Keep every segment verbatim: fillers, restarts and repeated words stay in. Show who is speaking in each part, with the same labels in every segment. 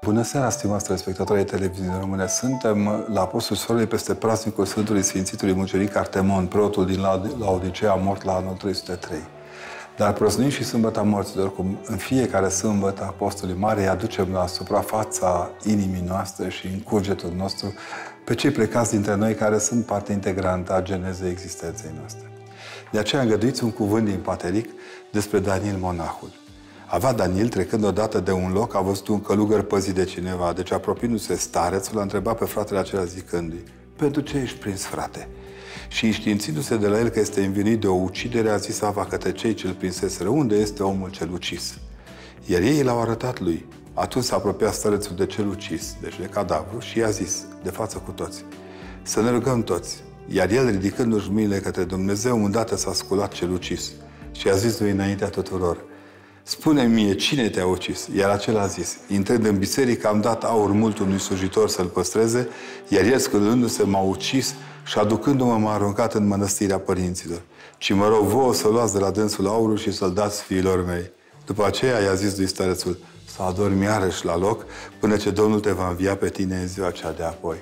Speaker 1: Bună seara, stimați telespectatori ai televiziunii române. Suntem la Postul Soarelui peste praznicul Sfântului Sfințitului Mucenic Artemon, preotul din Laodicea, mort la anul trei sute trei. Dar prăznuim și Sâmbăta Morților, cum în fiecare sâmbătă Apostolului Mare îi aducem la suprafața inimii noastre și în cugetul nostru pe cei plecați dintre noi care sunt parte integrantă a genezei existenței noastre. De aceea îngăduiți un cuvânt din Pateric despre Daniel monahul. Avea Daniel, trecând odată de un loc, a văzut un călugăr păzit de cineva, deci apropiindu-se starețul, a întrebat pe fratele acela zicându-i: „Pentru ce ești prins, frate?” Și înștiințindu-se de la el că este învinuit de o ucidere, a zis Ava către cei ce îl prinseseră: „Unde este omul cel ucis?” Iar ei l-au arătat lui. Atunci s-a apropiat starețul de cel ucis, deci de cadavru, și i-a zis, de față cu toți: „Să ne rugăm toți.” Iar el, ridicându-și mâinile către Dumnezeu, îndată s-a sculat cel ucis și a zis lui înaintea tuturor: „Spune-mi mie, cine te-a ucis?” Iar acela a zis: „Intrând în biserică, am dat aur mult unui slujitor să-l păstreze, iar el, scălându-se, m-a ucis și, aducându-mă, m-a aruncat în mănăstirea părinților. Ci mă rog vouă să luați de la dânsul aurul și să-l dați fiilor mei.” După aceea i-a zis lui starețul: „Să adormi iarăși la loc, până ce Domnul te va învia pe tine în ziua cea de apoi.”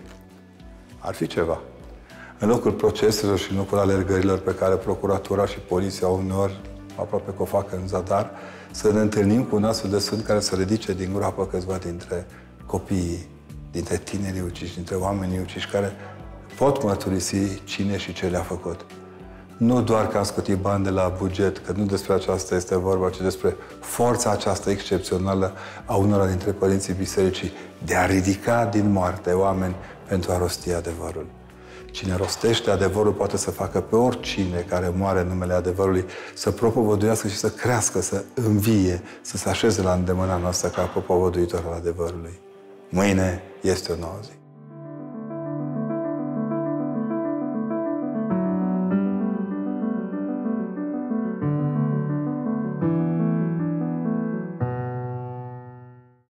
Speaker 1: Ar fi ceva. În locul proceselor și în locul alergărilor pe care procuratura și poliția uneori aproape că o fac în zadar, să ne întâlnim cu un astfel de sfânt care să ridice din groapă câțiva dintre copiii, dintre tinerii uciși, dintre oamenii uciși, care pot mărturisi cine și ce le-a făcut. Nu doar că am scutit bani de la buget, că nu despre aceasta este vorba, ci despre forța aceasta excepțională a unora dintre părinții bisericii de a ridica din moarte oameni pentru a rosti adevărul. Cine rostește adevărul poate să facă pe oricine care moare în numele adevărului să propovăduiască și să crească, să învie, să se așeze la îndemâna noastră ca propovăduitor al adevărului. Mâine este o nouă zi.